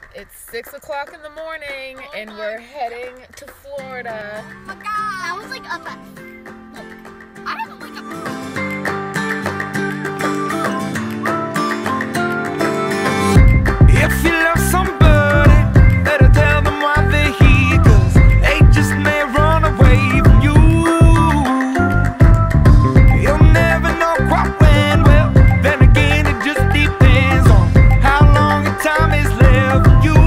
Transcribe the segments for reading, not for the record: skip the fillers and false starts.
It's 6 o'clock in the morning and we're heading to Florida. Oh my God, I was like up at, look, I haven't wake up. If you love somebody, better tell them why they're here, 'cause they just may run away from you. You'll never know quite when, well, then again it just depends on how long your time is left for you.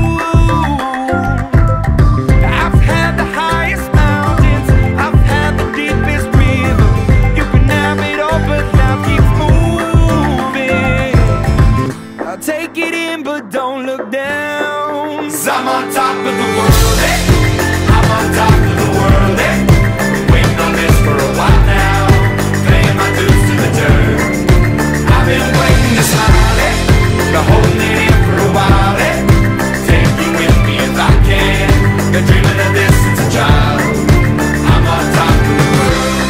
I've had the highest mountains, I've had the deepest river. You can have it all, but life keeps moving. I'll take it in, but don't look down. 'Cause I'm on top of the world, eh? I'm on top of the world, eh? Been waiting on this for a while now, paying my dues to the dirt. I've been waiting to smile, eh? Been holding it in for a while, eh? Take you with me if I can. Been dreaming of this since a child. I'm on top of the world.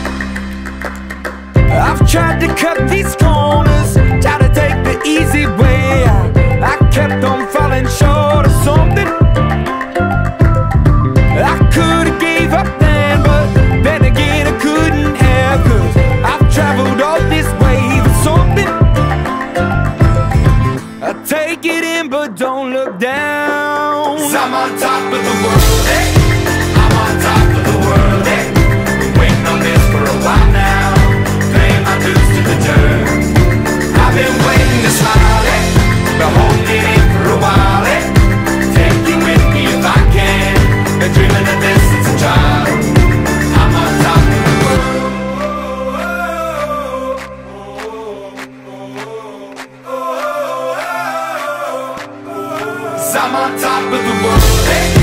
I've tried to cut these corners, tried to take the easy way out. I kept on falling short of something. I could've gave up then, but then again I couldn't have, 'cause I've traveled all this way for something. I take it in, but don't look down. 'Cause I'm on top of the world, eh? I'm on top of the world, eh? Been waiting on this for a while now, paying my dues to the dirt. I've been waiting to smile, eh? Been holding it in for a while, eh? Take you with me if I can. Been dreaming of this since a child. I'm on top of the world. 'Cause I'm on top of the world, eh?